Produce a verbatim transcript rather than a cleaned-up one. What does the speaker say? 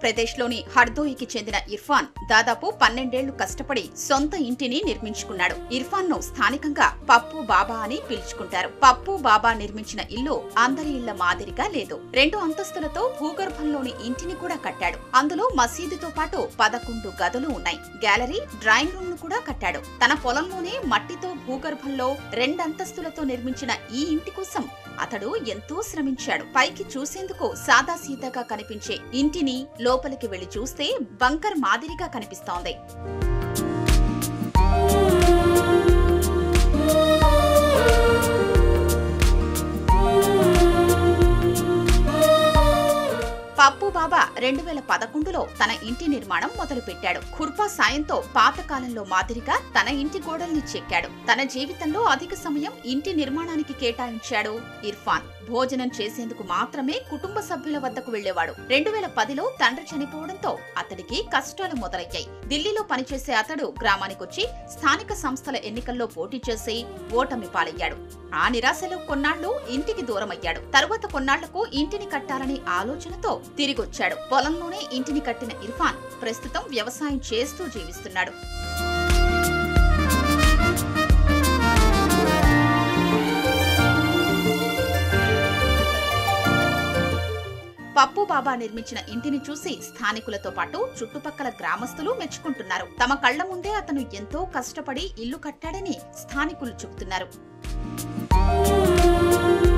ప్రదేశ్లోని హర్దోయికి చెందిన ఇర్ఫాన్ దాదాపు పన్నెండేళ్లు కష్టపడి సొంత ఇంటిని నిర్మించుకున్నాడు. ఇర్ఫాన్ ను స్థానికంగా పప్పు బాబా అని పిలుచుకుంటారు. పప్పు బాబా నిర్మించిన ఇల్లు అందరి ఇళ్ల మాదిరిగా లేదు. రెండు అంతస్తులతో భూగర్భంలోని ఇంటిని కూడా కట్టాడు. అందులో మసీదుతో పాటు పదకొండు గదులు ఉన్నాయి. గ్యాలరీ, డ్రాయింగ్ రూమ్ ను కూడా కట్టాడు. తన పొలంలోనే మట్టితో భూగర్భంలో రెండంతస్తులతో నిర్మించిన ఈ ఇంటి కోసం అతడు ఎంతో శ్రమించాడు. పైకి చూసేందుకు సాదాసీదాగా కనిపించే ఇంటిని లోపలికి వెళ్లి చూస్తే బంకర్ మాదిరిగా కనిపిస్తోంది. పప్పు బాబా రెండు వేల పదకొండులో తన ఇంటి నిర్మాణం మొదలుపెట్టాడు. ఖుర్పా సాయంతో పాతకాలంలో మాదిరిగా తన ఇంటి గోడల్ని చెక్కాడు. తన జీవితంలో అధిక సమయం ఇంటి నిర్మాణానికి కేటాయించాడు ఇర్ఫాన్. భోజనం చేసేందుకు మాత్రమే కుటుంబ సభ్యుల వద్దకు వెళ్లేవాడు. రెండు వేల పదిలో తండ్రి చనిపోవడంతో అతడికి కష్టాలు మొదలయ్యాయి. ఢిల్లీలో పనిచేసే అతడు గ్రామానికొచ్చి స్థానిక సంస్థల ఎన్నికల్లో పోటీ చేసి ఓటమి పాలయ్యాడు. ఆ నిరాశలో కొన్నాళ్లు ఇంటికి దూరమయ్యాడు. తరువాత కొన్నాళ్లకు ఇంటిని కట్టాలనే ఆలోచనతో తిరిగొచ్చాడు. పొలంలోనే ఇంటిని కట్టిన ఇర్ఫాన్ ప్రస్తుతం వ్యవసాయం చేస్తూ జీవిస్తున్నాడు. పప్పు బాబా నిర్మించిన ఇంటిని చూసి స్థానికులతో పాటు చుట్టుపక్కల గ్రామస్తులు మెచ్చుకుంటున్నారు. తమ కళ్ల ముందే అతను ఎంతో కష్టపడి ఇల్లు కట్టాడని స్థానికులు చెబుతున్నారు.